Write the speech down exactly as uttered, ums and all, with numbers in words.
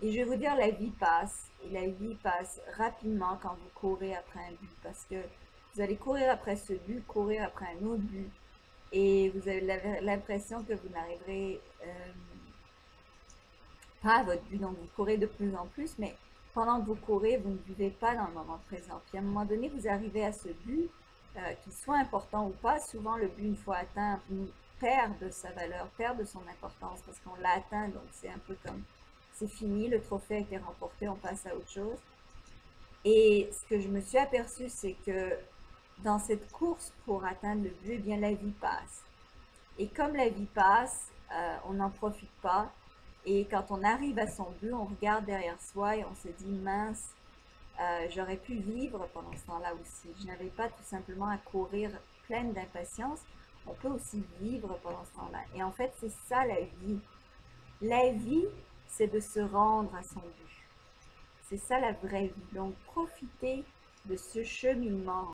Et je vais vous dire, la vie passe. Et la vie passe rapidement quand vous courez après un but. Parce que vous allez courir après ce but, courir après un autre but. Et vous avez l'impression que vous n'arriverez euh, pas à votre but. Donc vous courez de plus en plus. Mais pendant que vous courez, vous ne vivez pas dans le moment présent. Puis à un moment donné, vous arrivez à ce but, euh, qu'il soit important ou pas. Souvent, le but, une fois atteint, perd de sa valeur, perd de son importance parce qu'on l'a atteint. Donc c'est un peu comme... c'est fini, le trophée a été remporté, on passe à autre chose. Et ce que je me suis aperçue, c'est que dans cette course pour atteindre le but, eh bien la vie passe. Et comme la vie passe, euh, on n'en profite pas. Et quand on arrive à son but, on regarde derrière soi et on se dit, mince, euh, j'aurais pu vivre pendant ce temps-là aussi. Je n'avais pas tout simplement à courir pleine d'impatience. On peut aussi vivre pendant ce temps-là. Et en fait, c'est ça la vie. La vie, c'est de se rendre à son but. C'est ça la vraie vie. Donc, profitez de ce cheminement.